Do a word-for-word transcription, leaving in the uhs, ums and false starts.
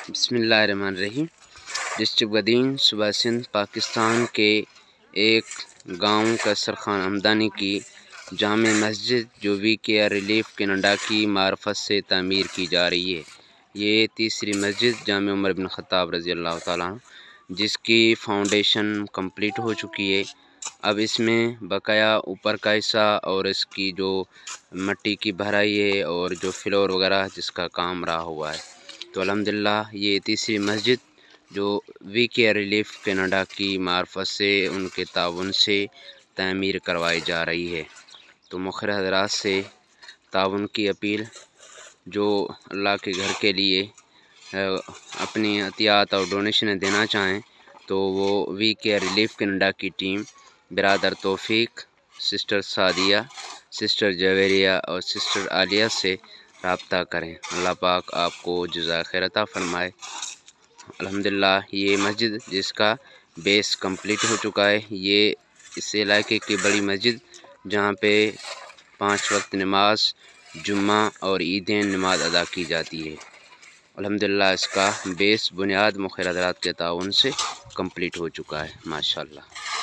بسم اللہ الرحمن الرحیم۔ ڈسٹرکٹ بدین صوبہ سندھ پاکستان کے ایک گاؤں کا سرخان ہمدانی کی جامع مسجد جو وی کے آر ریلیف کینیڈا کی معرفت سے تعمیر کی جا رہی ہے۔ یہ تیسری مسجد جامع عمر بن خطاب رضی اللہ تعالیٰ عنہ جس کی فاؤنڈیشن کمپلیٹ ہو چکی ہے۔ اب اس میں بقایا اوپر کا حصہ اور اس کی جو مٹی کی بھرائی ہے اور جو فلور وغیرہ جس کا کام رہا ہوا ہے، تو الحمدللہ یہ تیسری مسجد جو وی کے آر ریلیف کینیڈا کی معرفت سے ان کے تعاون سے تعمیر کروائی جا رہی ہے۔ تو مؤخر حضرات سے تعاون کی اپیل، جو اللہ کے گھر کے لیے اپنی عطیات اور ڈونیشنیں دینا چاہیں تو وہ V K R relief Canada کی team brother Taufiq, sister Sadia, sister Javeria اور سسٹر عالیہ سے رابطہ کریں۔ اللہ پاک آپ کو جزائے خیر عطا فرمائے۔ الحمدللہ یہ مسجد جس کا بیس کمپلیٹ ہو چکا ہے، یہ اس علاقے کی بڑی مسجد جہاں پہ پانچ وقت نماز، جمعہ اور عیدین نماز ادا کی جاتی ہے۔ الحمدللہ اس کا بیس بنیاد مؤخر حضرات کے تعاون سے کمپلیٹ ہو چکا ہے، ماشاءاللہ۔